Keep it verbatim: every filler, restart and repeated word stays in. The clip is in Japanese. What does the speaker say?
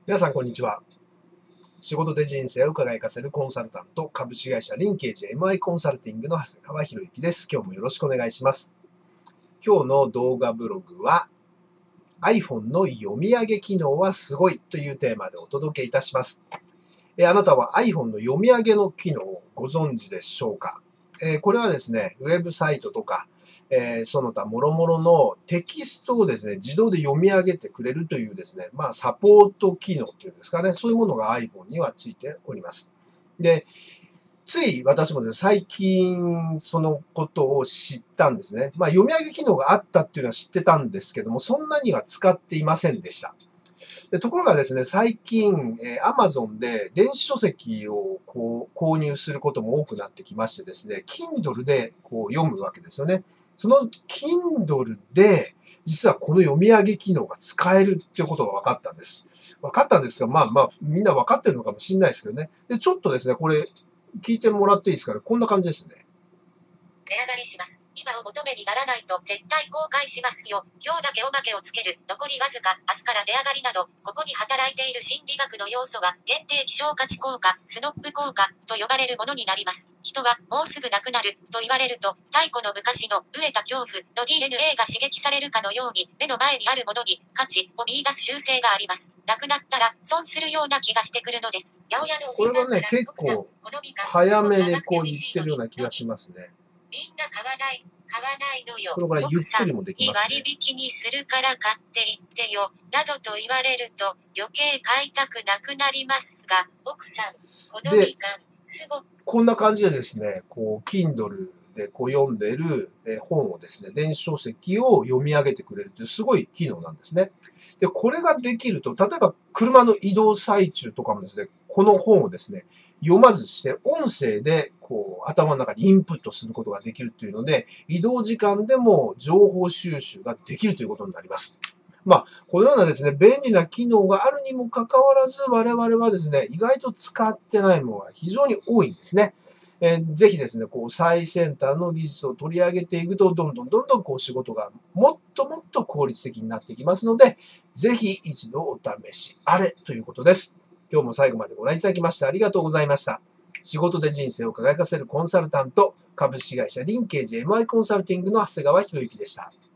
皆さん、こんにちは。仕事で人生を輝かせるコンサルタント、株式会社リンケージ エムアイ コンサルティングの長谷川博之です。今日もよろしくお願いします。今日の動画ブログは iPhone の読み上げ機能はすごいというテーマでお届けいたします。えあなたは iPhone の読み上げの機能をご存知でしょうか？えこれはですね、ウェブサイトとか、えー、その他諸々のテキストをですね、自動で読み上げてくれるというですね、まあ、サポート機能というんですかね、そういうものが iPhone にはついております。で、つい私もですね、最近そのことを知ったんですね。まあ、読み上げ機能があったっていうのは知ってたんですけども、そんなには使っていませんでした。でところがですね、最近、えー、Amazon で電子書籍をこう購入することも多くなってきましてですね、Kindle でこう読むわけですよね。その Kindle で、実はこの読み上げ機能が使えるっていうことが分かったんです。分かったんですが、まあまあ、みんな分かってるのかもしれないですけどね。で、ちょっとですね、これ、聞いてもらっていいですかね。こんな感じですね。 値上がりします。今を求めにならないと絶対後悔しますよ。今日だけおまけをつける。残りわずか。明日から値上がりなど、ここに働いている心理学の要素は、限定希少価値効果、スノップ効果と呼ばれるものになります。人はもうすぐ亡くなると言われると、太古の昔の飢えた恐怖の ディーエヌエー が刺激されるかのように、目の前にあるものに価値を見出す習性があります。亡くなったら損するような気がしてくるのです。八百屋のおじさんから、 これはね、結構早めでこう言ってるような気がしますね。 みんな買わない、買わないのよ。 これからゆっくりもできますね。 割引にするから買っていってよ、などと言われると余計買いたくなくなりますが、奥さん、このみかん、すごく。 こんな感じでですね、こう、Kindle でこう読んでいる本をですね、電子書籍を読み上げてくれるというすごい機能なんですね。で、これができると、例えば車の移動最中とかもですね、この本をですね、読まずして音声でこう頭の中にインプットすることができるというので、移動時間でも情報収集ができるということになります。まあ、このようなですね、便利な機能があるにもかかわらず、我々はですね、意外と使ってないものが非常に多いんですね。えー、ぜひですね、こう、最先端の技術を取り上げていくと、どんどんどんどんこう仕事がもっともっと効率的になっていきますので、ぜひ一度お試しあれということです。今日も最後までご覧いただきましてありがとうございました。仕事で人生を輝かせるコンサルタント、株式会社リンケージ エムアイ コンサルティングの長谷川博之でした。